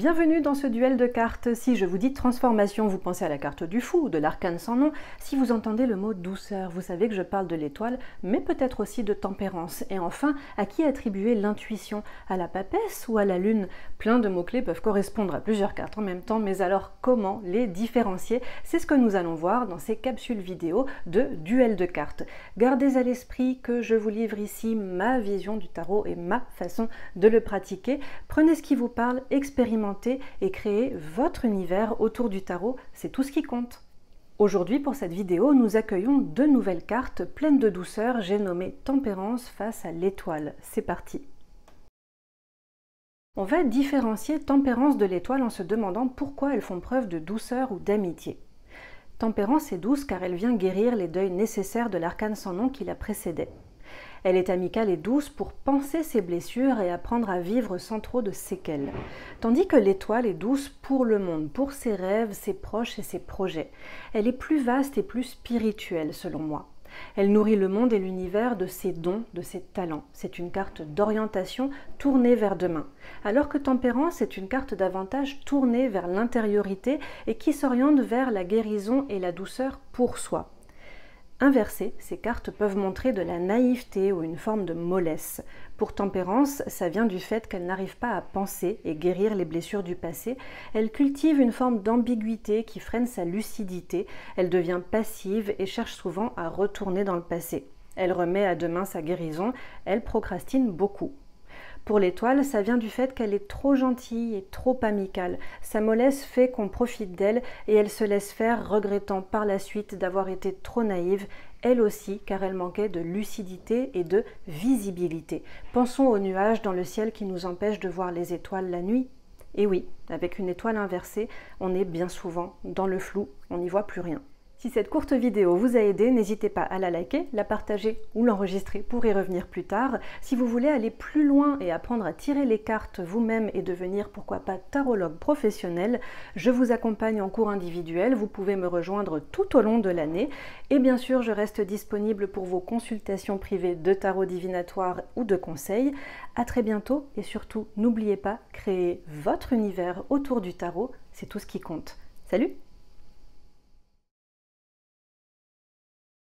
Bienvenue dans ce duel de cartes. Si je vous dis transformation, vous pensez à la carte du fou ou de l'arcane sans nom. Si vous entendez le mot douceur, vous savez que je parle de l'étoile, mais peut-être aussi de tempérance. Et enfin, à qui attribuer l'intuition? À la papesse ou à la lune? Plein de mots-clés peuvent correspondre à plusieurs cartes en même temps, mais alors comment les différencier? C'est ce que nous allons voir dans ces capsules vidéo de duel de cartes. Gardez à l'esprit que je vous livre ici ma vision du tarot et ma façon de le pratiquer. Prenez ce qui vous parle, expérimentez et créez votre univers autour du tarot, c'est tout ce qui compte. Aujourd'hui, pour cette vidéo, nous accueillons deux nouvelles cartes pleines de douceur, j'ai nommé Tempérance face à l'étoile. C'est parti. On va différencier Tempérance de l'étoile en se demandant pourquoi elles font preuve de douceur ou d'amitié. Tempérance est douce car elle vient guérir les deuils nécessaires de l'arcane sans nom qui la précédait. Elle est amicale et douce pour panser ses blessures et apprendre à vivre sans trop de séquelles. Tandis que l'étoile est douce pour le monde, pour ses rêves, ses proches et ses projets. Elle est plus vaste et plus spirituelle selon moi. Elle nourrit le monde et l'univers de ses dons, de ses talents. C'est une carte d'orientation tournée vers demain. Alors que Tempérance est une carte davantage tournée vers l'intériorité et qui s'oriente vers la guérison et la douceur pour soi. Inversées, ces cartes peuvent montrer de la naïveté ou une forme de mollesse. Pour Tempérance, ça vient du fait qu'elle n'arrive pas à penser et guérir les blessures du passé. Elle cultive une forme d'ambiguïté qui freine sa lucidité. Elle devient passive et cherche souvent à retourner dans le passé. Elle remet à demain sa guérison. Elle procrastine beaucoup. Pour l'étoile, ça vient du fait qu'elle est trop gentille et trop amicale. Sa mollesse fait qu'on profite d'elle et elle se laisse faire, regrettant par la suite d'avoir été trop naïve, elle aussi, car elle manquait de lucidité et de visibilité. Pensons aux nuages dans le ciel qui nous empêchent de voir les étoiles la nuit. Et oui, avec une étoile inversée, on est bien souvent dans le flou, on n'y voit plus rien. Si cette courte vidéo vous a aidé, n'hésitez pas à la liker, la partager ou l'enregistrer pour y revenir plus tard. Si vous voulez aller plus loin et apprendre à tirer les cartes vous-même et devenir pourquoi pas tarologue professionnel, je vous accompagne en cours individuel, vous pouvez me rejoindre tout au long de l'année. Et bien sûr, je reste disponible pour vos consultations privées de tarot divinatoire ou de conseils. À très bientôt et surtout, n'oubliez pas, créez votre univers autour du tarot, c'est tout ce qui compte. Salut!